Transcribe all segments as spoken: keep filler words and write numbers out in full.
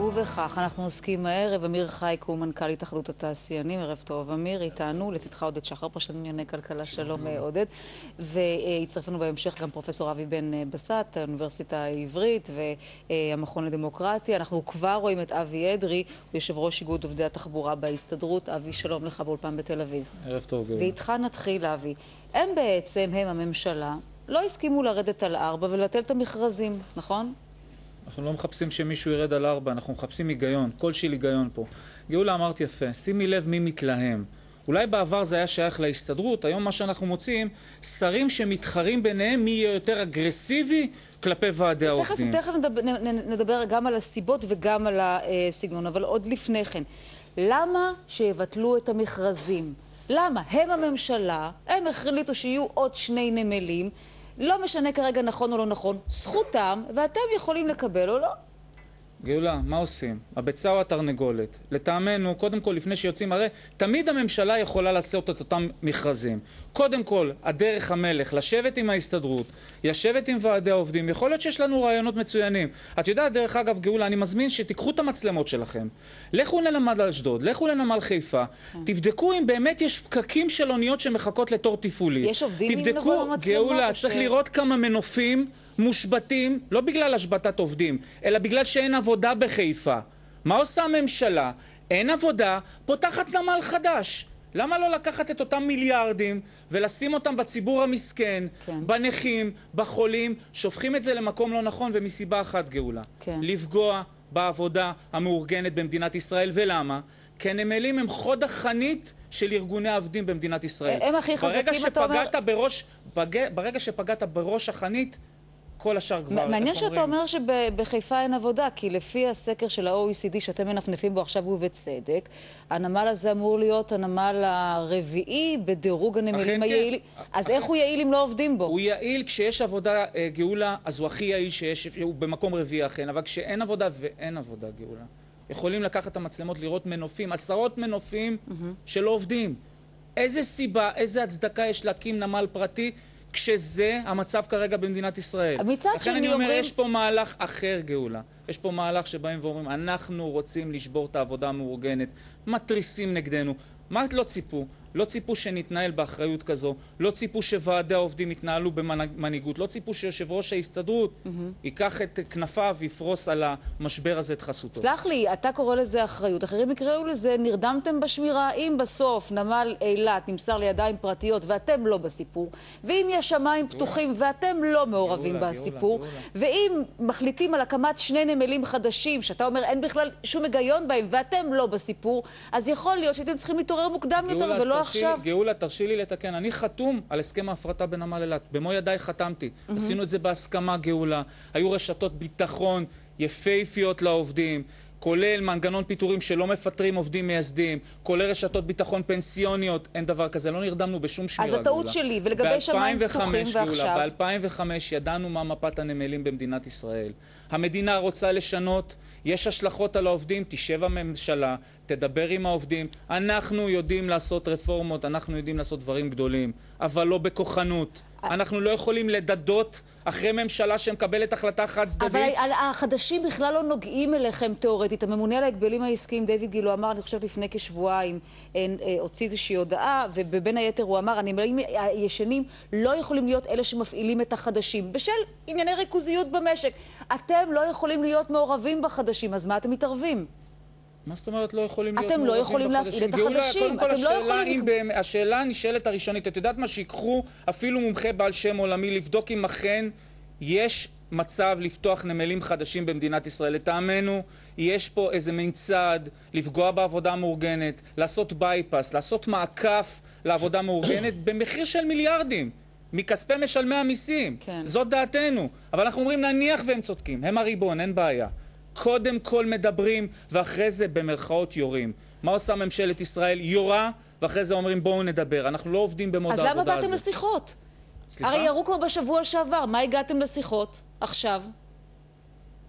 ובכך אנחנו עוסקים הערב. אמיר חייק הוא מנכ"ל התאחדות התעשיינים. ערב טוב אמיר, איתנו, לצדך עודד שחר, פרשן לענייני כלכלה. שלום עודד. ויצטרף לנו בהמשך גם פרופסור אבי בן בסט, האוניברסיטה העברית והמכון לדמוקרטיה. אנחנו כבר רואים את אבי אדרי, הוא יושב ראש איגוד עובדי התחבורה בהסתדרות. אבי, שלום לך באולפן בתל אביב. ערב טוב. ואיתך נתחיל, אבי. הם בעצם, הם הממשלה, לא הסכימו לרדת על ארבע ולבטל את המכרזים, נכון? אנחנו לא מחפשים שמישהו ירד על ארבע, אנחנו מחפשים היגיון, כלשהו היגיון פה. גאולה, אמרת יפה, שימי לב מי מתלהם. אולי בעבר זה היה שייך להסתדרות, היום מה שאנחנו מוצאים, שרים שמתחרים ביניהם מי יהיה יותר אגרסיבי כלפי ועדי העובדים. תכף, תכף נדבר, נדבר גם על הסיבות וגם על הסגנון, אבל עוד לפני כן. למה שיבטלו את המכרזים? למה? הם הממשלה, הם החליטו שיהיו עוד שני נמלים, לא משנה כרגע נכון או לא נכון, זכותם, ואתם יכולים לקבל או לא. גאולה, מה עושים? הביצה או התרנגולת? לטעמנו, קודם כל, לפני שיוצאים, הרי תמיד הממשלה יכולה לעשות את אותם מכרזים. קודם כל, הדרך המלך, לשבת עם ההסתדרות, לשבת עם ועדי העובדים, יכול להיות שיש לנו רעיונות מצוינים. את יודעת, דרך אגב, גאולה, אני מזמין שתיקחו את המצלמות שלכם. לכו לנמל אשדוד, לכו לנמל חיפה, תבדקו אם באמת יש פקקים של אוניות שמחכות לתור תפעולי. יש עובדים עם תבדקו, המצלמות, גאולה, צריך לראות כמה מנופים מושבתים, לא בגלל השבתת עובדים, אלא בגלל שאין עבודה בחיפה. מה עושה הממשלה? אין עבודה, פותחת נמל חדש. למה לא לקחת את אותם מיליארדים ולשים אותם בציבור המסכן, כן. בנכים, בחולים, שופכים את זה למקום לא נכון, ומסיבה אחת, גאולה. כן. לפגוע בעבודה המאורגנת במדינת ישראל. ולמה? כי הנמלים הם חוד החנית של ארגוני העובדים במדינת ישראל. הם הכי חזקים, אתה אומר... בראש, ברגע שפגעת בראש החנית, כל השאר כבר... מעניין שאתה אומר שבחיפה אין עבודה, כי לפי הסקר של ה-או אי סי די שאתם מנפנפים בו עכשיו ובצדק, הנמל הזה אמור להיות הנמל הרביעי בדירוג הנמלים היעילים. אז איך הוא יעיל אם לא עובדים בו? הוא יעיל כשיש עבודה, גאולה, אז הוא הכי יעיל שיש, הוא במקום רביעי אכן, אבל כשאין עבודה ואין עבודה, גאולה, יכולים לקחת את המצלמות, לראות מנופים, עשרות מנופים שלא עובדים. איזה סיבה, איזה הצדקה יש להקים נמל פרטי כשזה המצב כרגע במדינת ישראל? לכן אני אומר, יש פה מהלך אחר, גאולה. יש פה מהלך שבאים ואומרים, אנחנו רוצים לשבור את העבודה המאורגנת, מטריסים נגדנו. מה לא ציפו? לא ציפו שנתנהל באחריות כזו, לא ציפו שוועדי העובדים יתנהלו במנהיגות, לא ציפו שיושב ראש ההסתדרות ייקח את כנפיו ויפרוס על המשבר הזה את חסותו. סלח לי, אתה קורא לזה אחריות, אחרים יקראו לזה נרדמתם בשמירה. אם בסוף נמל אילת נמסר לידיים פרטיות ואתם לא בסיפור, ואם יש שמיים פתוחים ואתם לא מעורבים בסיפור, ואם מחליטים על הקמת שני נמלים חדשים שאתה אומר אין בכלל שום היגיון בהם ואתם לא בסיפור, אז יכול להיות שאתם צריכים להתעורר מוקדם יותר ולא עכשיו. גאולה, תרשי לי לתקן. אני חתום על הסכם ההפרטה בנמל אילת. במו ידיי חתמתי. עשינו את זה בהסכמה, גאולה. היו רשתות ביטחון יפהפיות לעובדים, כולל מנגנון פיטורים שלא מפטרים עובדים מייסדים, כולל רשתות ביטחון פנסיוניות. אין דבר כזה. לא נרדמנו בשום שמירה, גאולה. אז הטעות שלי, ולגבי שמיים פתוחים ועכשיו. ב-אלפיים וחמש ידענו מה מפת הנמלים במדינת ישראל. המדינה רוצה לשנות, יש השלכות על העובדים, תשב הממשלה, תדבר עם העובדים. אנחנו יודעים לעשות רפורמות, אנחנו יודעים לעשות דברים גדולים, אבל לא בכוחנות. אנחנו לא יכולים לדדות אחרי ממשלה שמקבלת החלטה חד צדדית. אבל החדשים בכלל לא נוגעים אליכם תיאורטית. הממונה על ההגבלים העסקיים, דיוויד גיל, הוא אמר, אני חושב לפני כשבועיים, הוציא איזושהי הודעה, ובין היתר הוא אמר, הנמלים הישנים לא יכולים להיות אלה שמפעילים את החדשים, בשל ענייני ריכוזיות במשק. אתם לא יכולים להיות מעורבים בחדשים, אז מה אתם מתערבים? מה זאת אומרת לא יכולים להיות אתם לא יכולים להפעיל את החדשים. קודם כל, השאלה הנשאלת הראשונית, את יודעת מה, שיקחו אפילו מומחה בעל שם עולמי לבדוק אם אכן יש מצב לפתוח נמלים חדשים במדינת ישראל. לטעמנו, יש פה איזה מין צעד לפגוע בעבודה המאורגנת, לעשות בייפס, לעשות מעקף לעבודה המאורגנת במחיר של מיליארדים מכספי משלמי המיסים. זאת דעתנו. אבל אנחנו אומרים, נניח והם צודקים, הם הריבון, אין בעיה. קודם כל מדברים, ואחרי זה במרכאות יורים. מה עושה ממשלת ישראל? יורה, ואחרי זה אומרים בואו נדבר. אנחנו לא עובדים במוד העבודה הזה. אז למה באתם לשיחות? סליחה? הרי ירו כבר בשבוע שעבר. מה הגעתם לשיחות עכשיו?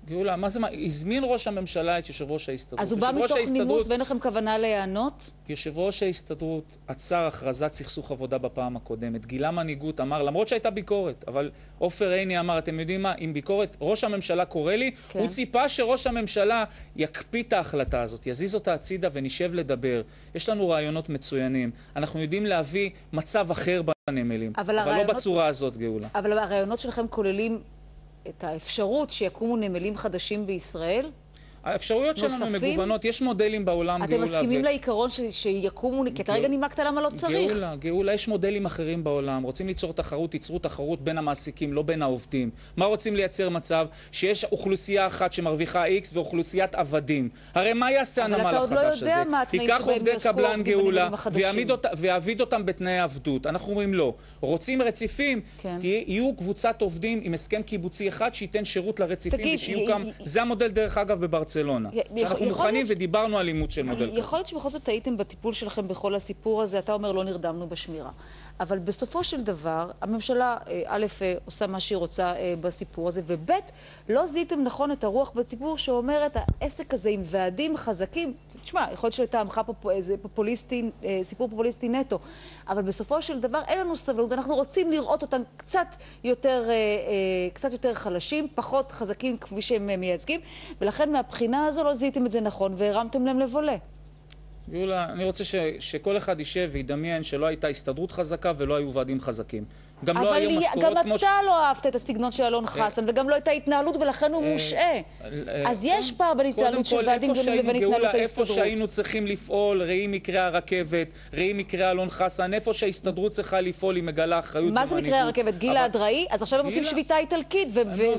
גאולה, מה זה מה? הזמין ראש הממשלה את יושב ראש ההסתדרות. אז הוא בא מתוך נימוס ואין לכם כוונה להיענות? יושב ראש ההסתדרות עצר הכרזת סכסוך עבודה בפעם הקודמת. גילה מנהיגות, אמר, למרות שהייתה ביקורת, אבל עופר עיני אמר, אתם יודעים מה, עם ביקורת, ראש הממשלה קורא לי, כן. הוא ציפה שראש הממשלה יקפיא את ההחלטה הזאת, יזיז אותה הצידה ונשב לדבר. יש לנו רעיונות מצוינים. אנחנו יודעים להביא מצב אחר בנמלים, אבל, אבל הרעיונות... לא בצורה הזאת, גאולה. אבל הרעיונות שלכם כוללים את האפשרות שיקומו נמלים חדשים בישראל? האפשרויות שלנו מגוונות, יש מודלים בעולם, גאולה. אתם מסכימים לעיקרון שיקומו, כי אתה רגע נימקת למה לא צריך. גאולה, גאולה, יש מודלים אחרים בעולם. רוצים ליצור תחרות, ייצרו תחרות בין המעסיקים, לא בין העובדים. מה רוצים לייצר מצב? שיש אוכלוסייה אחת שמרוויחה X ואוכלוסיית עבדים. הרי מה יעשה הנמל החדש הזה? אבל אתה עוד לא יודע מה התנאים שבהם יעסקו העובדים בנמלים החדשים. ויעביד אותם בתנאי עבדות. אנחנו אומרים לא. רוצים רציפים, יהיו קבוצת עובדים עם הסכם קיבוצי אחד שייתן שירות לרציפים ושיהיו כמה. זה המודל דרך אגב בברצלונה. שאנחנו מוכנים ודיברנו על אימות של מודל כזה. יכול להיות שבכל זאת טעיתם בטיפול שלכם בכל הסיפור הזה, אתה אומר לא נרדמנו בשמירה. אבל בסופו של דבר, הממשלה, א', עושה מה שהיא רוצה בסיפור הזה, וב', לא זיהיתם נכון את הרוח בציבור שאומרת, העסק הזה עם ועדים חזקים, תשמע, יכול להיות שלטעמך זה פופוליסטי, סיפור פופוליסטי נטו, אבל בסופו של דבר אין לנו סבלנות, אנחנו רוצים לראות אותם קצת יותר, קצת יותר חלשים, פחות חזקים כפי שהם מייצגים, ולכן מהבחינה הזו לא זיהיתם את זה נכון, והרמתם להם לבולה. גאולה, אני רוצה ש, שכל אחד יישב וידמיין שלא הייתה הסתדרות חזקה ולא היו ועדים חזקים. גם לא היו משכורות כמו... אבל גם אתה לא אהבת את הסגנון של אלון חסן, וגם לא את ההתנהלות, ולכן הוא מושעה. אז יש פער בין התנהלות של ועדים גדולים לבין התנהלות ההסתדרות. איפה שהיינו צריכים לפעול, ראי מקרה הרכבת, ראי מקרה אלון חסן, איפה שההסתדרות צריכה לפעול, היא מגלה אחריות ומנהיגות. מה זה מקרה הרכבת? גילה אדראי? אז עכשיו הם עושים שביתה איטלקית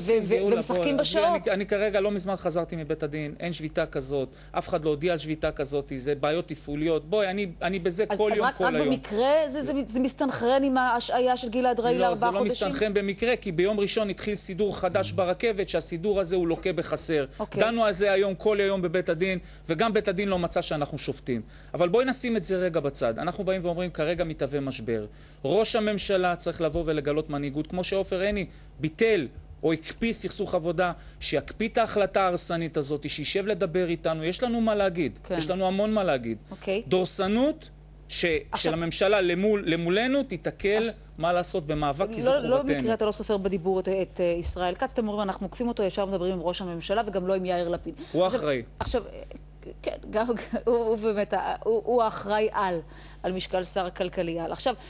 ומשחקים בשעות. אני כרגע לא מזמן חזרתי מבית הדין, אין שביתה כזאת, אף אחד לא הודיע על שביתה כזאת, זה בעיות תפעוליות. בואי, אני בזה כל יום, כל היום. אז רק במקרה זה מסתנכרן עם ההשעיה של גילה אדראי לארבעה חודשים? לא, זה לא מסתנכרן במקרה, כי ביום ראשון התחיל סידור חדש ברכבת, שהסידור הזה הוא לוקה בחסר. דנו על זה היום, כל היום בבית הדין, וגם בית הדין לא מצא שאנחנו שופטים. אבל בואי נשים את זה רגע בצד. אנחנו באים ואומרים, כרגע מתהווה משבר. ראש הממשלה צריך לבוא ולגלות מנהיגות, כמו שעופר עיני ביטל או הקפיא סכסוך עבודה, שיקפיא את ההחלטה ההרסנית הזאת, שישב לדבר איתנו. יש לנו מה להגיד. כן. יש לנו המון מה להגיד. אוקיי. דורסנות ש... עכשיו... של הממשלה למול... למולנו תתקל עכשיו... מה לעשות במאבק, כי זה חובתנו. לא במקרה אתה לא סופר בדיבור את, את ישראל כץ, אתם אומרים, אנחנו עוקפים אותו, ישר מדברים עם ראש הממשלה וגם לא עם יאיר לפיד. הוא אחראי. עכשיו, כן, גם, הוא, הוא באמת, הוא, הוא האחראי על, על משקל שר הכלכלי על. עכשיו,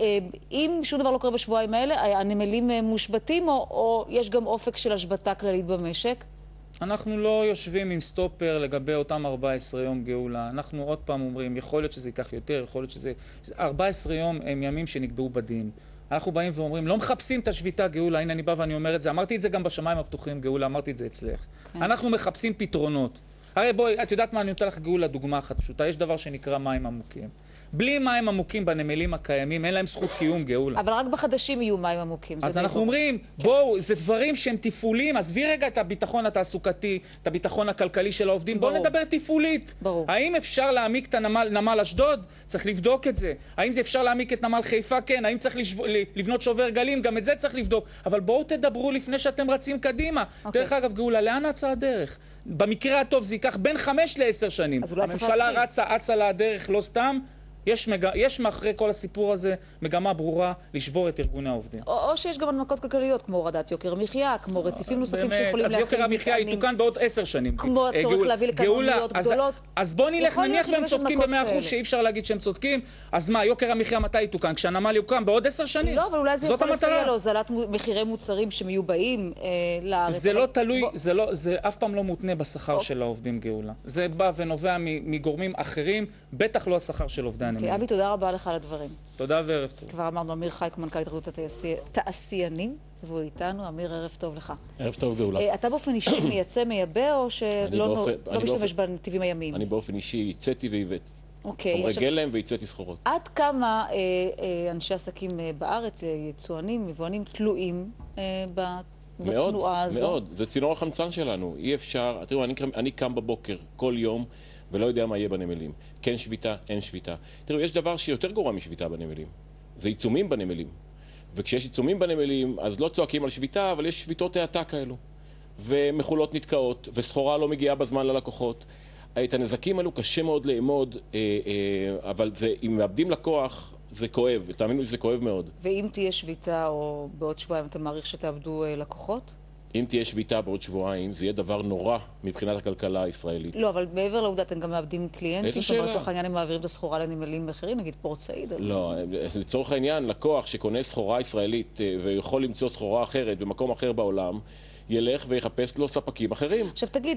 אם שום דבר לא קורה בשבועיים האלה, הנמלים מושבתים, או, או יש גם אופק של השבתה כללית במשק? אנחנו לא יושבים עם סטופר לגבי אותם ארבעה עשר יום גאולה. אנחנו עוד פעם אומרים, יכול להיות שזה ייקח יותר, יכול להיות שזה... ארבעה עשר יום הם ימים שנקבעו בדין. אנחנו באים ואומרים, לא מחפשים את השביתה גאולה, הנה אני בא ואני אומר את זה. אמרתי את זה גם בשמיים הפתוחים גאולה, אמרתי את זה אצלך. כן. אנחנו מחפשים פתרונות. הרי בואי, את יודעת מה, אני נותן לך גאולה דוגמה אחת פשוטה. יש דבר שנקרא מים עמוקים. בלי מים עמוקים בנמלים הקיימים, אין להם זכות קיום גאולה. אבל רק בחדשים יהיו מים עמוקים. אז אנחנו אומרים, בואו, זה דברים שהם תפעולים, עזבי רגע את הביטחון התעסוקתי, את הביטחון הכלכלי של העובדים, בואו נדבר תפעולית. ברור. האם אפשר להעמיק את נמל אשדוד? צריך לבדוק את זה. האם אפשר להעמיק את נמל חיפה? כן. האם צריך לבנות שובר גלים? גם את זה צריך לבדוק. אבל בואו תדברו לפני שאתם רצים קדימה. דרך אגב, גאולה, לאן רצה הדרך? במקרה הטוב זה ייקח בין חמש לעשר שנים. הממשלה רצה, אצה לה הדרך, לא סתם. יש, מג... יש מאחורי כל הסיפור הזה מגמה ברורה לשבור את ארגוני העובדים. או, או שיש גם הנמקות כלכליות, כמו הורדת יוקר המחיה, כמו רציפים נוספים שיכולים להכין... אז יוקר המחיה יתוקן בעוד עשר שנים. כמו הצורך גאול... להביא לכמויות גדולות. אז, אז בוא נלך, נניח והם צודקים במאה אחוז, שאי אפשר להגיד שהם צודקים, אז מה, יוקר המחיה מתי יתוקן? כשהנמל יוקם בעוד עשר שנים? לא, אבל אולי זה יכול לסייע להוזלת מחירי מוצרים שמיובאים לארץ. זה לא תלוי, זה לא, זה אף פעם לא מותנה בשכר של העובדים גאולה. זה בא ונובע מגורמים אחרים, בטח לא השכר של עובדי הנמלים. אבי, תודה רבה לך על הדברים. תודה וערב טוב. כבר אמרנו, אמיר חייק, מנכ"ל התאחדות התעשיינים, והוא איתנו. אמיר, ערב טוב לך. ערב טוב, גאולה. אתה באופן אישי מייצא, מייבא, או שלא משתמש בנתיבים הימיים? אני באופן אישי הצאתי והבאתי. אוקיי. חומרי גלם והצאתי סחורות. עד כמה אנשי עסקים בארץ, יצואנים, מבואנים, תלויים בתנועה הזו? מאוד, מאוד. זה צינור החמצן שלנו. אי אפשר, תראו, אני קם בבוקר כל יום, ולא יודע מה יהיה בנמלים. כן שביתה, אין שביתה. תראו, יש דבר שיותר גרוע משביתה בנמלים. זה עיצומים בנמלים. וכשיש עיצומים בנמלים, אז לא צועקים על שביתה, אבל יש שביתות האטה כאלו. ומכולות נתקעות, וסחורה לא מגיעה בזמן ללקוחות. את הנזקים האלו קשה מאוד לאמוד, אבל זה, אם מאבדים לקוח, זה כואב, תאמינו שזה כואב מאוד. ואם תהיה שביתה או בעוד שבועיים, אתה מעריך שתאבדו לקוחות? אם תהיה שביתה בעוד שבועיים, זה יהיה דבר נורא מבחינת הכלכלה הישראלית. לא, אבל מעבר לעובדה, אתם גם מאבדים קליינטים? איזה שאלה? לצורך העניין הם מעבירים את הסחורה לנמלים אחרים, נגיד פורט סעיד? לא, לצורך העניין, לקוח שקונה סחורה ישראלית ויכול למצוא סחורה אחרת במקום אחר בעולם, ילך ויחפש לו ספקים אחרים. עכשיו תגיד,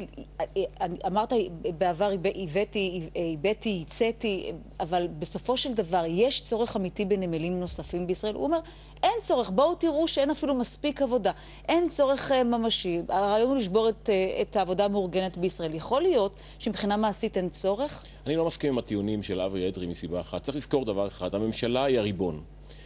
אמרת בעבר הבאתי, הבאתי, הצאתי, אבל בסופו של דבר יש צורך אמיתי בנמלים נוספים בישראל? הוא אומר, אין צורך, בואו תראו שאין אפילו מספיק עבודה, אין צורך ממשי, הרעיון הוא לשבור את, את העבודה המאורגנת בישראל. יכול להיות שמבחינה מעשית אין צורך? אני לא מסכים עם הטיעונים של אברי אדרי מסיבה אחת. צריך לזכור דבר אחד, הממשלה היא הריבון.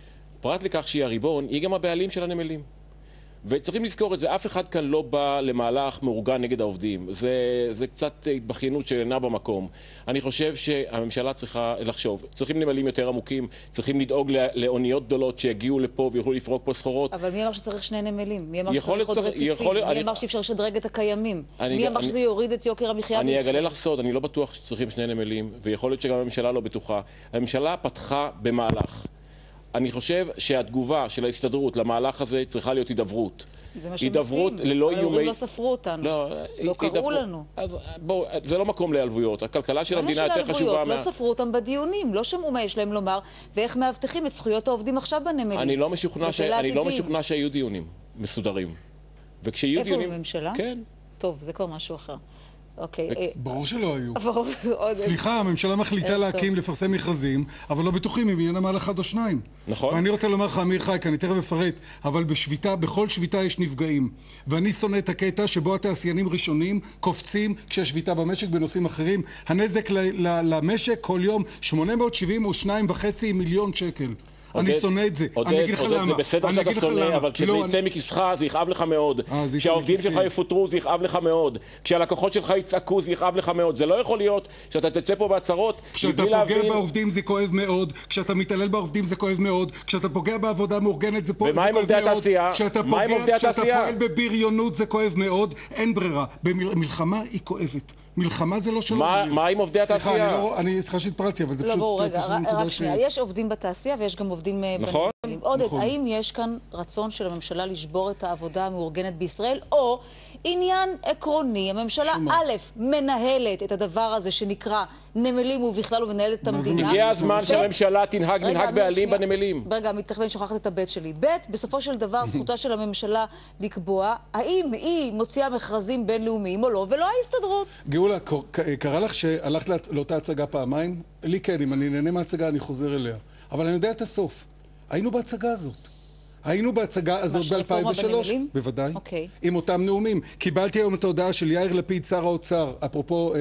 פרט לכך שהיא הריבון, היא גם הבעלים של הנמלים. וצריכים לזכור את זה, אף אחד כאן לא בא למהלך מאורגן נגד העובדים. זה, זה קצת התבכיינות שאינה במקום. אני חושב שהממשלה צריכה לחשוב. צריכים נמלים יותר עמוקים, צריכים לדאוג לאוניות גדולות שיגיעו לפה ויוכלו לפרוק פה סחורות. אבל מי אמר שצריך שני נמלים? מי אמר שצריך עוד צריך, רציפים? יכול, מי אני, אמר שאפשר לשדרג את הקיימים? אני, מי אמר אני, שזה יוריד את יוקר המחיה בישראל? אני אגלה לך סוד, אני לא בטוח שצריכים שני נמלים, ויכול להיות שגם הממשלה לא בטוחה. הממשלה פתחה במהלך. אני חושב שהתגובה של ההסתדרות למהלך הזה צריכה להיות הידברות. זה מה שהם הידברות מציעים. ללא ההורים איומי... לא ספרו אותנו. לא, לא קראו הידברות. לנו. אז בואו, זה לא מקום להלוויות. הכלכלה של המדינה יותר חשובה מה... מה... לא ספרו אותם בדיונים, לא שמעו מה יש להם לומר, ואיך מאבטחים את זכויות העובדים עכשיו בנמלים. אני לא משוכנע, ש... אני לא משוכנע שהיו דיונים מסודרים. וכשיהיו דיונים... איפה בממשלה? כן. טוב, זה כבר משהו אחר. אוקיי. ברור שלא היו. ברור. סליחה, הממשלה מחליטה להקים, לפרסם מכרזים, אבל לא בטוחים אם יהיה נמל אחד או שניים. נכון. ואני רוצה לומר לך, אמיר חייק, אני תכף אפרט, אבל בשביתה, בכל שביתה יש נפגעים. ואני שונא את הקטע שבו התעשיינים ראשונים קופצים כשיש במשק בנושאים אחרים. הנזק למשק כל יום שמונה מאות שבעים ושניים וחצי מיליון שקל. אני שונא את זה. אני אגיד לך למה. זה בסדר שאתה שונא, אבל כשזה יצא מכיסך זה יכאב לך מאוד. כשהעובדים שלך יפוטרו זה יכאב לך מאוד. כשהלקוחות שלך יצעקו זה יכאב לך מאוד. זה לא יכול להיות שאתה תצא פה בהצהרות. כשאתה פוגע בעובדים זה כואב מאוד. כשאתה מתעלל בעובדים זה כואב מאוד. כשאתה פוגע בעבודה מאורגנת זה כואב מאוד. ומה עם עובדי התעשייה? כשאתה פועל בבריונות זה כואב מאוד. אין ברירה. במלחמה היא כואבת. מלחמה זה לא שלום. מה עם עובדי התעשייה? סליחה, אני סליחה שהתפרצתי, אבל זה פשוט... לא, ברור, רגע, רק שנייה. יש עובדים בתעשייה ויש גם עובדים... נכון. עודד, האם יש כאן רצון של הממשלה לשבור את העבודה המאורגנת בישראל, או עניין עקרוני, הממשלה א', מנהלת את הדבר הזה שנקרא נמלים ובכלל ומנהלת את המדינה. הגיע הזמן שהממשלה תנהג מנהג בעלים בנמלים. רגע, מתכוון שוכחת את הבית שלי. ב', בסופו של דבר זכותה של הממשלה לקבוע האם היא מוציאה מכרזים בינלאומיים או לא, ולא ההסתדרות. גאולה, קרה לך שהלכת לאותה הצגה פעמיים? לי כן, אם אני נהנה מההצגה אני חוזר אליה. אבל אני יודע את הסוף. היינו בהצגה הזאת. היינו בהצגה הזאת ב-אלפיים ושלוש. בוודאי. אוקיי. עם אותם נאומים. קיבלתי היום את ההודעה של יאיר לפיד, שר האוצר, אפרופו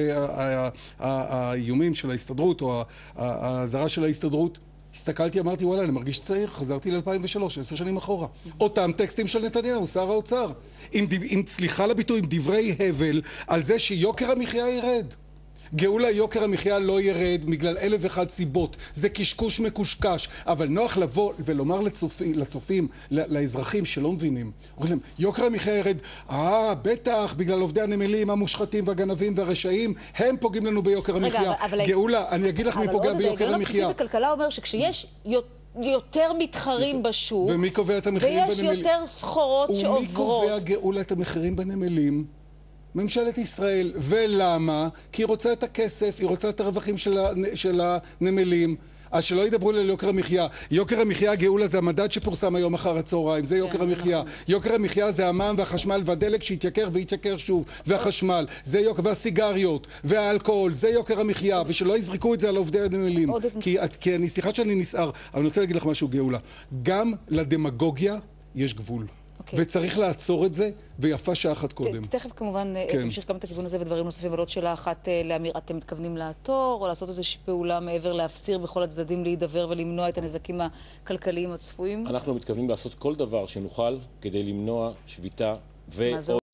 האיומים של ההסתדרות, או ההזרה של ההסתדרות. הסתכלתי, אמרתי, וואלה, אני מרגיש צעיר, חזרתי ל-אלפיים ושלוש, עשר שנים אחורה. אותם טקסטים של נתניהו, שר האוצר. עם סליחה לביטוי, עם דברי הבל, על זה שיוקר המחיה ירד. גאולה, יוקר המחיה לא ירד בגלל אלף ואחת סיבות. זה קשקוש מקושקש. אבל נוח לבוא ולומר לצופים, לצופים, לאזרחים שלא מבינים. אומרים להם, יוקר המחיה ירד, אה, בטח, בגלל עובדי הנמלים, המושחתים והגנבים והרשעים, הם פוגעים לנו ביוקר המחיה. גאולה, אני אגיד לך מי פוגע ביוקר המחיה. אבל בכלכלה אומר שכשיש יותר מתחרים בשוק, ומי קובע את המחירים ויש יותר סחורות שעוברות. ומי קובע, גאולה, את המחירים בנמלים? ממשלת ישראל. ולמה? כי היא רוצה את הכסף, היא רוצה את הרווחים של, של הנמלים. אז שלא ידברו על יוקר המחיה. יוקר המחיה, גאולה, זה המדד שפורסם היום אחר הצהריים. זה יוקר המחיה. יוקר המחיה זה המע"מ והחשמל והדלק שהתייקר והתייקר שוב. והחשמל, זה יוקר, והסיגריות, והאלכוהול, זה יוקר המחיה. ושלא יזרקו את זה על עובדי הנמלים. כי, כי אני, סליחה שאני נסער, אבל אני רוצה להגיד לך משהו, גאולה. גם לדמגוגיה יש גבול. Okay. וצריך לעצור את זה, ויפה שעה אחת קודם. תכף כמובן כן. תמשיך גם את הכיוון הזה ודברים נוספים, אבל עוד שאלה אחת לאמיר, אתם מתכוונים לעתור או לעשות איזושהי פעולה מעבר להפציר בכל הצדדים להידבר ולמנוע את הנזקים הכלכליים הצפויים? אנחנו מתכוונים לעשות כל דבר שנוכל כדי למנוע שביתה ו...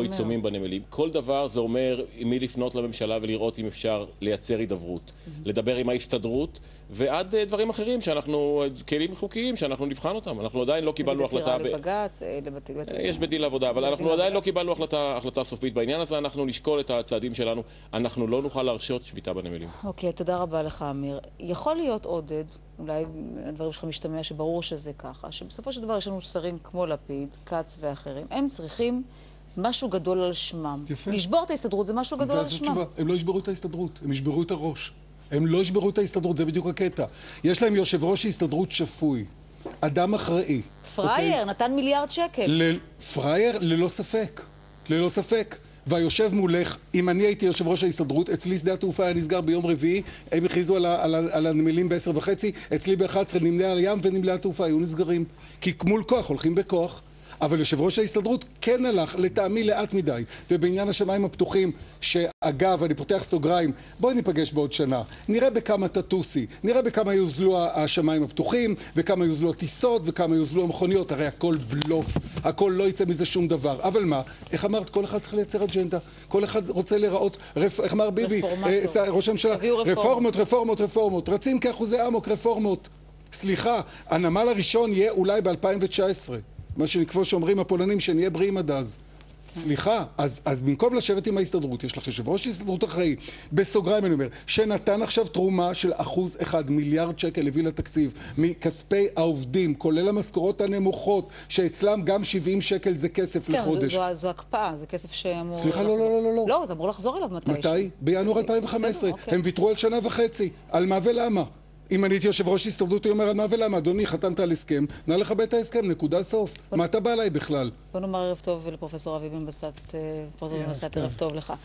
עיצומים בנמלים. כל דבר זה אומר עם מי לפנות לממשלה ולראות אם אפשר לייצר הידברות. לדבר עם ההסתדרות, ועד דברים אחרים שאנחנו, כלים חוקיים שאנחנו נבחן אותם. אנחנו עדיין לא קיבלנו החלטה... נגד עתירה לבג"ץ, לבתי... יש בדין לעבודה, אבל אנחנו עדיין לא קיבלנו החלטה, החלטה סופית בעניין הזה. אנחנו נשקול את הצעדים שלנו. אנחנו לא נוכל להרשות שביתה בנמלים. אוקיי, תודה רבה לך, אמיר. יכול להיות עודד, אולי הדברים שלך משתמע שברור שזה ככה, שבסופו של דבר יש לנו שרים כמו לפיד, כץ ואחרים. הם צריכים משהו גדול על שמם. יפה. לשבור את ההסתדרות זה משהו גדול על שמם. הם לא ישברו את ההסתדרות, הם ישברו את הראש. הם לא ישברו את ההסתדרות, זה בדיוק הקטע. יש להם יושב ראש הסתדרות שפוי, אדם אחראי. פרייר, נתן מיליארד שקל. פרייר, ללא ספק. ללא ספק. והיושב מולך, אם אני הייתי יושב ראש ההסתדרות, אצלי שדה התעופה היה נסגר ביום רביעי, הם הכריזו על, על, על הנמלים בעשר וחצי, אצלי ב-אחת עשרה נמלי על הים ונמלי התעופה היו נסגרים. כי מול כוח, הולכים בכוח. אבל יושב ראש ההסתדרות כן הלך לטעמי לאט מדי. ובעניין השמיים הפתוחים, שאגב, אני פותח סוגריים, בואי ניפגש בעוד שנה. נראה בכמה תטוסי, נראה בכמה יוזלו השמיים הפתוחים, וכמה יוזלו הטיסות, וכמה יוזלו המכוניות. הרי הכל בלוף, הכל לא יצא מזה שום דבר. אבל מה? איך אמרת? כל אחד צריך לייצר אג'נדה. כל אחד רוצה לראות, רפ... איך אמר ביבי? אה, ראש הממשלה, רפורמות, רפורמות, רפורמות. רצים כאחוזי אמוק, רפורמות. סליחה, הנמל הראשון יהיה אולי ב-אלפיים תשע עשרה. מה שנקבו שאומרים הפולנים, שנהיה בריאים עד אז. סליחה, אז, אז במקום לשבת עם ההסתדרות, יש לך יושב ראש הסתדרות אחראי, בסוגריים אני אומר, שנתן עכשיו תרומה של אחוז אחד, מיליארד שקל הביא לתקציב, מכספי העובדים, כולל המשכורות הנמוכות, שאצלם גם שבעים שקל זה כסף כן, לחודש. זו, זו, זו הקפאה, זה כסף שאמור סליחה, לחזור. לא, לא, לא, לא. לא, זה אמור לחזור אליו מתי? מתי? בינואר אלפיים וחמש עשרה. אוקיי. הם ויתרו על שנה וחצי. על מה ולמה? אם אני הייתי יושב ראש הסתדרות, הוא אומר על מה ולמה, אדוני, חתמת על הסכם, נא לכבד את ההסכם, נקודה סוף. מה אתה בא עליי בכלל? בוא נאמר ערב טוב לפרופסור אבי בן בסט, פרופסור בן בסט, ערב טוב לך.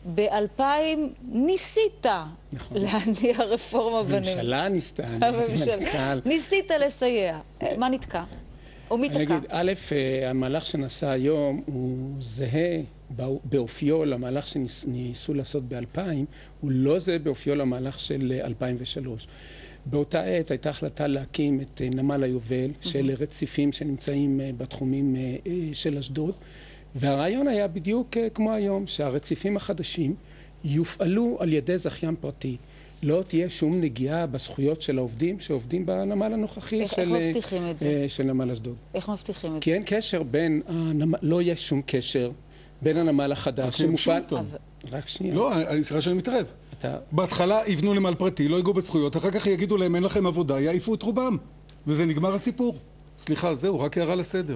ב-אלפיים ניסית להניע רפורמה בנמלים. הממשלה ניסתה, ניסית לסייע. מה נתקע? או מי תקע? אני אגיד, א', המהלך שנעשה היום הוא זהה באופיו למהלך שניסו לעשות ב-אלפיים, הוא לא זהה באופיו למהלך של אלפיים ושלוש. באותה עת הייתה החלטה להקים את נמל היובל, של רציפים שנמצאים בתחומים של אשדוד, והרעיון היה בדיוק כמו היום, שהרציפים החדשים יופעלו על ידי זכיין פרטי. לא תהיה שום נגיעה בזכויות של העובדים שעובדים בנמל הנוכחי איך, של, איך מבטיחים את זה? של נמל אשדוד. איך מבטיחים את כי אין קשר בין הנמל, לא יש שום קשר בין הנמל החדש שמופעל... רק שנייה. לא, אני סליחה שאני מתערב. אתה... בהתחלה יבנו נמל פרטי, לא ייגעו בזכויות, אחר כך יגידו להם אין לכם עבודה, יעיפו את רובם. וזה נגמר הסיפור. סליחה, זהו, רק הערה לסדר.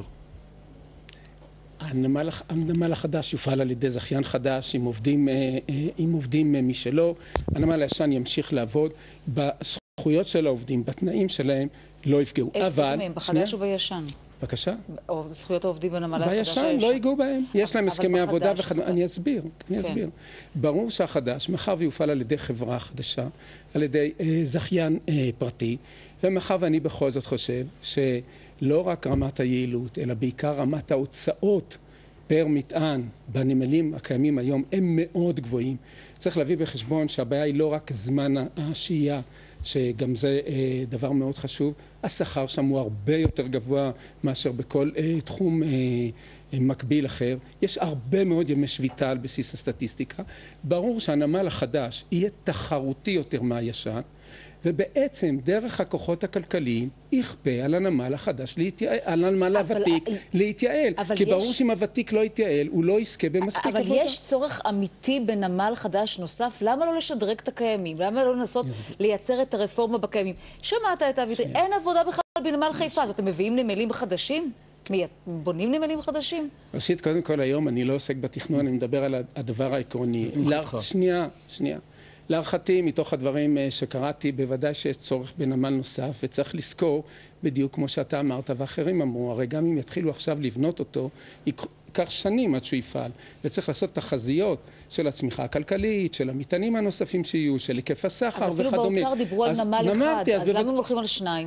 הנמל, הנמל החדש יופעל על ידי זכיין חדש עם עובדים, עם עובדים משלו. הנמל הישן ימשיך לעבוד. בזכויות של העובדים, בתנאים שלהם, לא יפגעו. איזה אבל... תזמים, בחדש או בישן? בבקשה? או זכויות העובדים בנמל החדש בישן, לא ייגעו בהם. יש להם הסכמי עבודה וכדומה. אני אסביר, אני כן. אסביר. ברור שהחדש, מאחר ויופעל על ידי חברה חדשה, על ידי אה, זכיין אה, פרטי, ומאחר ואני בכל זאת חושב שלא רק רמת היעילות, אלא בעיקר רמת ההוצאות פר מטען בנמלים הקיימים היום הם מאוד גבוהים. צריך להביא בחשבון שהבעיה היא לא רק זמן השהייה, שגם זה אה, דבר מאוד חשוב. השכר שם הוא הרבה יותר גבוה מאשר בכל אה, תחום אה, אה, מקביל אחר. יש הרבה מאוד ימי שביתה על בסיס הסטטיסטיקה. ברור שהנמל החדש יהיה תחרותי יותר מהישן, ובעצם דרך הכוחות הכלכליים יכפה על הנמל החדש להתייעל, על הנמל הוותיק להתייעל. כי ברור שאם הוותיק לא יתייעל, הוא לא יזכה במספיק עבודה. אבל יש צורך אמיתי בנמל חדש נוסף? למה לא לשדרג את הקיימים? למה לא לנסות לייצר את הרפורמה בקיימים? שמעת את אבי, אין עבודה בכלל בנמל חיפה, אז אתם מביאים נמלים חדשים? בונים נמלים חדשים? ראשית, קודם כל היום אני לא עוסק בתכנון, אני מדבר על הדבר העקרוני. שנייה, שנייה. להערכתי, מתוך הדברים שקראתי, בוודאי שיש צורך בנמל נוסף, וצריך לזכור, בדיוק כמו שאתה אמרת ואחרים אמרו, הרי גם אם יתחילו עכשיו לבנות אותו, ייקח שנים עד שהוא יפעל, וצריך לעשות תחזיות של הצמיחה הכלכלית, של המטענים הנוספים שיהיו, של היקף הסחר וכדומה. אפילו באוצר דיברו על נמל אחד, אז למה הם הולכים על שניים?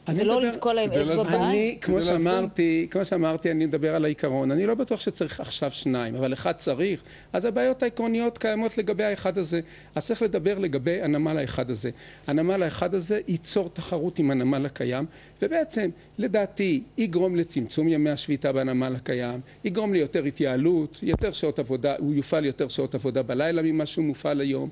זה לא לתקוע להם אצבע בעין? אני, כמו שאמרתי, כמו שאמרתי, אני מדבר על העיקרון. אני לא בטוח שצריך עכשיו שניים, אבל אחד צריך. אז הבעיות העקרוניות קיימות לגבי האחד הזה. אז צריך לדבר לגבי הנמל האחד הזה. הנמל האחד הזה ייצור תחרות עם הנמל הקיים, ובעצם, לדעתי, יגרום לצמצום ימי השביתה בנמל הקיים, יגרום ליותר התייעלות, יותר שעות עבודה, הוא יופעל יותר שעות עבודה בלילה ממה שהוא מופעל היום.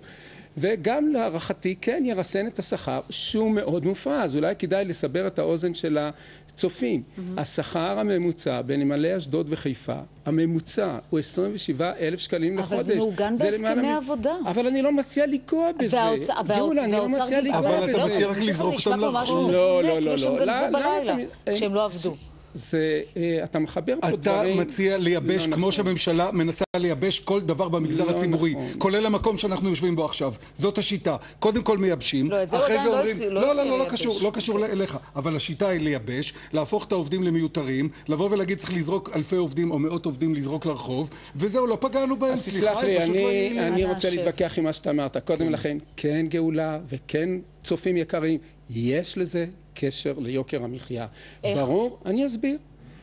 וגם להערכתי כן ירסן את השכר שהוא מאוד מופרז. אולי כדאי לסבר את האוזן של הצופים. Mm-hmm. השכר הממוצע בנמלי אשדוד וחיפה, הממוצע הוא עשרים ושבעה אלף שקלים לחודש. אבל זה מעוגן בהסכמי עבודה. אבל אני לא מציע לקרוא בזה. גאולה, אני לא מציע לקרוא בזה. אבל אתה מציע רק לזרוק אותם לרחוב. לא, לא, לא. שהם גנבו בלילה, כשהם לא עבדו. זה, אתה מחבר פה אתה דברים... אתה מציע לייבש, לא כמו נכון. שהממשלה מנסה לייבש כל דבר במגזר לא הציבורי, נכון. כולל המקום שאנחנו יושבים בו עכשיו. זאת השיטה. קודם כל מייבשים, לא, את זה אחרי עדיין זה לא אומרים... הציעו, לא, לא לא, לא, לא הציעו קשור, לייבש. לא קשור אוקיי. אליך. אבל השיטה היא לייבש, להפוך את העובדים למיותרים, לבוא ולהגיד צריך לזרוק אלפי עובדים או מאות עובדים לזרוק לרחוב, וזהו, לא פגענו בהם, אז סליחה, תסלח לי, הם פשוט לא אני, יעילים. אני אנא רוצה השם. להתווכח עם מה שאתה אמרת. קודם לכן, כן גאולה וכן צופים יקרים, יש לזה קשר ליוקר המחיה. איך? ברור, אני אסביר.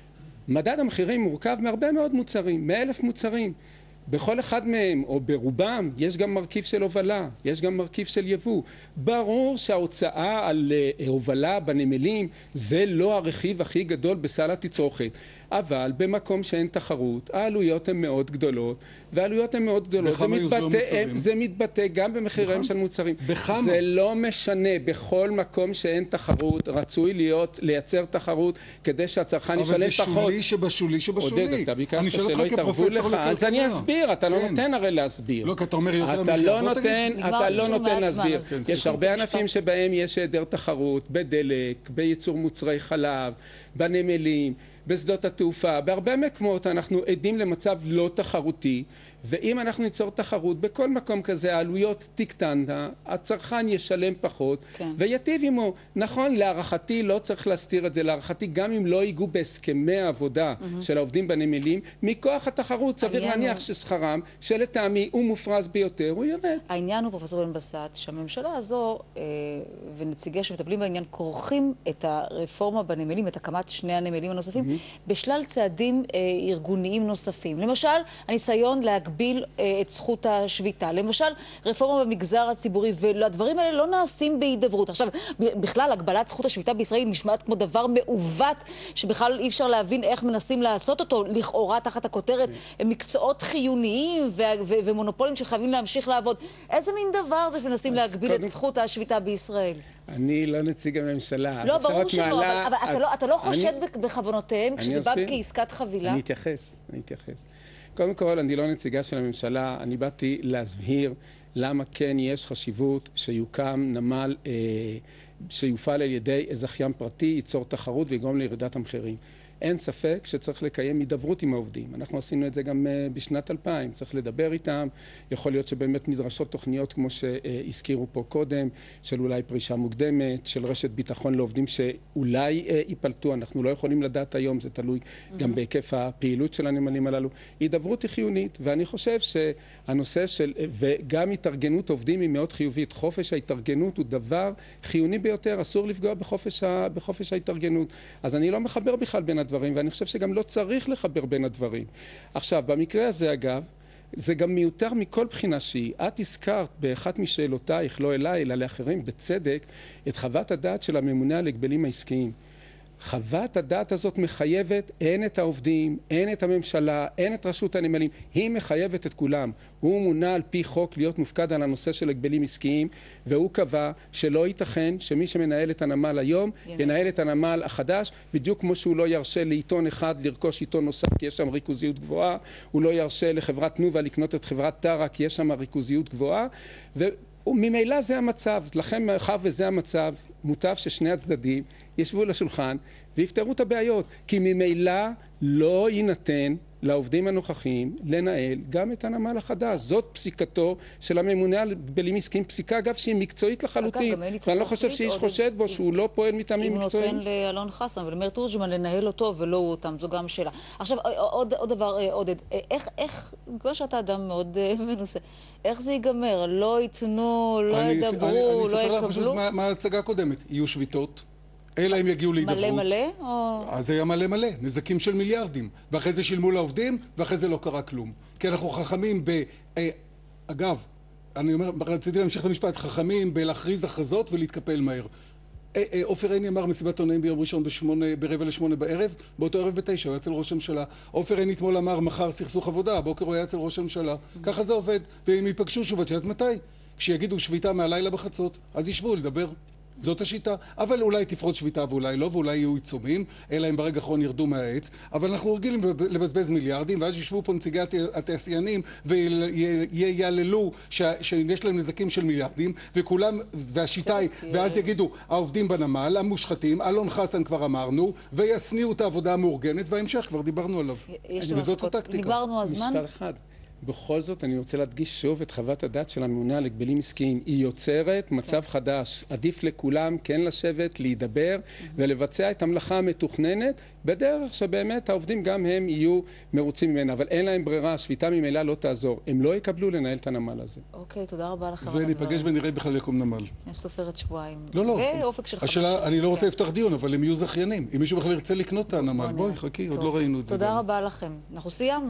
מדד המחירים מורכב מהרבה מאוד מוצרים, מאלף מוצרים. בכל אחד מהם, או ברובם, יש גם מרכיב של הובלה, יש גם מרכיב של יבוא. ברור שההוצאה על uh, הובלה בנמלים זה לא הרכיב הכי גדול בסל התצרוכת. אבל במקום שאין תחרות, העלויות הן מאוד גדולות, והעלויות הן מאוד גדולות. זה מתבטא, זה מתבטא גם במחירים של מוצרים. בכמה? זה לא משנה, בכל מקום שאין תחרות, רצוי להיות, לייצר תחרות, כדי שהצרכן ישלם פחות. אבל זה שולי שבשולי שבשולי. עודד, אתה ביקשת אני שואל שלא אותך יתערבו כפרופסור לך, אז אני לכלכלה. אסביר, אתה לא כן. נותן הרי להסביר. לא, כי אתה אומר יותר אתה מחיה. לא בוא נותן, תגיד. נגמר אתה לא שום נותן מעט להסביר. זמן, אז יש סיכום הרבה את המשפט. ענפים שבהם יש היעדר תחרות, בדלק, בייצור מוצרי חלב, בנמלים, בשדות התעופה, בהרבה מקומות אנחנו עדים למצב לא תחרותי, ואם אנחנו ניצור תחרות בכל מקום כזה, העלויות תקטנה, הצרכן ישלם פחות, כן. ויטיב עמו. נכון, להערכתי לא צריך להסתיר את זה, להערכתי גם אם לא ייגעו בהסכמי העבודה mm-hmm. של העובדים בנמלים, מכוח התחרות סביר להניח הוא... ששכרם, שלטעמי הוא מופרז ביותר, הוא ירד. העניין הוא, פרופסור בן בסט, שהממשלה הזו אה, ונציגיה שמטפלים בעניין כורכים את הרפורמה בנמלים, את הקמת שני הנמלים הנוספים, mm-hmm. בשלל צעדים אה, ארגוניים נוספים. למשל, הניסיון להגביל אה, את זכות השביתה. למשל, רפורמה במגזר הציבורי, והדברים האלה לא נעשים בהידברות. עכשיו, בכלל, הגבלת זכות השביתה בישראל נשמעת כמו דבר מעוות, שבכלל אי אפשר להבין איך מנסים לעשות אותו, לכאורה תחת הכותרת, הם מקצועות חיוניים ו- ו- ומונופולים שחייבים להמשיך לעבוד. איזה מין דבר זה שמנסים להגביל קודם... את זכות השביתה בישראל? אני לא נציג הממשלה. לא, ברור שלא, מעלה... אבל, אבל אתה, לא, אתה לא חושד אני... בכוונותיהם כשזה בא כעסקת חבילה? אני אתייחס, אני אתייחס. קודם כל, אני לא נציגה של הממשלה, אני באתי להסביר למה כן יש חשיבות שיוקם נמל אה, שיופעל על ידי זכיין פרטי, ייצור תחרות ויגרום לירידת המחירים. אין ספק שצריך לקיים הידברות עם העובדים. אנחנו עשינו את זה גם בשנת אלפיים, צריך לדבר איתם. יכול להיות שבאמת נדרשות תוכניות כמו שהזכירו פה קודם, של אולי פרישה מוקדמת, של רשת ביטחון לעובדים שאולי ייפלטו. אנחנו לא יכולים לדעת היום, זה תלוי mm-hmm. גם בהיקף הפעילות של הנמלים הללו. הידברות היא חיונית, ואני חושב שהנושא של, וגם התארגנות עובדים היא מאוד חיובית. חופש ההתארגנות הוא דבר חיוני ביותר, אסור לפגוע בחופש, ה, בחופש ההתארגנות. אז אני לא מחבר בכלל בין הדברים. ואני חושב שגם לא צריך לחבר בין הדברים. עכשיו, במקרה הזה, אגב, זה גם מיותר מכל בחינה שהיא. את הזכרת באחת משאלותייך, לא אליי, אלא לאחרים, בצדק, את חוות הדעת של הממונה על הגבלים העסקיים. חוות הדעת הזאת מחייבת הן את העובדים, הן את הממשלה, הן את רשות הנמלים. היא מחייבת את כולם. הוא מונה על פי חוק להיות מופקד על הנושא של הגבלים עסקיים, והוא קבע שלא ייתכן שמי שמנהל את הנמל היום, ינהל את הנמל החדש, בדיוק כמו שהוא לא ירשה לעיתון אחד לרכוש עיתון נוסף, כי יש שם ריכוזיות גבוהה, הוא לא ירשה לחברת תנובה לקנות את חברת טרה, כי יש שם ריכוזיות גבוהה, ו... וממילא זה המצב. לכן מאחר וזה המצב, מוטב ששני הצדדים ישבו לשולחן ויפתרו את הבעיות, כי ממילא לא יינתן לעובדים הנוכחיים לנהל גם את הנמל החדש. זאת פסיקתו של הממונה על הגבלים עסקיים, פסיקה אגב שהיא מקצועית לחלוטין, ואני לא חושב שיש חושד בו שהוא לא פועל מטעמים מקצועיים. אם הוא נותן לאלון חסן ולמאיר תורג'מן לנהל אותו ולא הוא אותם, זו גם שאלה. עכשיו עוד, עוד דבר, עודד, איך, איך, כבר שאתה אדם מאוד מנוסה, איך זה ייגמר? לא ייתנו, לא ידברו, לא יקבלו? אני אספר לך פשוט מה ההצגה הקודמת. יהיו שביתות, אלא אם יגיעו להידברות. מלא מלא? או... אז היה מלא מלא, נזקים של מיליארדים. ואחרי זה שילמו לעובדים, ואחרי זה לא קרה כלום. כי אנחנו חכמים ב... אה, אגב, אני אומר, רציתי להמשיך את המשפט, חכמים בלהכריז הכרזות ולהתקפל מהר. עופר עיני אמר מסיבת עונאים ביום ראשון בשמונה, ברבע לשמונה בערב, באותו ערב בתשע, הוא היה אצל ראש הממשלה. עופר עיני אתמול אמר מחר סכסוך עבודה, הבוקר הוא היה אצל ראש הממשלה. ככה זה עובד, ואם ייפגשו שוב, את יודעת מתי? כשיגידו שביתה מהלילה בחצות, אז ישבו לדבר. זאת השיטה, אבל אולי תפרוץ שביתה ואולי לא, ואולי יהיו עיצומים, אלא אם ברגע האחרון ירדו מהעץ, אבל אנחנו רגילים לבזבז מיליארדים, ואז ישבו פה נציגי התעשיינים וייללו שיש להם נזקים של מיליארדים, וכולם, והשיטה היא, ואז יגידו, העובדים בנמל, המושחתים, אלון חסן כבר אמרנו, ויסניעו את העבודה המאורגנת, וההמשך כבר דיברנו עליו. וזאת הטקטיקה. נגמרנו הזמן. מספר אחד. בכל זאת, אני רוצה להדגיש שוב את חוות הדעת של הממונה על הגבלים עסקיים. היא יוצרת מצב חדש. עדיף לכולם כן לשבת, להידבר ולבצע את המלאכה המתוכננת בדרך שבאמת העובדים גם הם יהיו מרוצים ממנה. אבל אין להם ברירה, השביתה ממילא לא תעזור. הם לא יקבלו לנהל את הנמל הזה. אוקיי, תודה רבה לכם. וניפגש ונראה בכלל יקום נמל. יש סופרת שבועיים. לא, לא. ואופק של חמש. השאלה, אני לא רוצה לפתוח דיון, אבל הם יהיו זכיינים. אם מישהו בכלל ירצה לקנות את הנמל, בואי, חכי, עוד לא ראינו את זה. תודה רבה לכם. אנחנו סיימנו.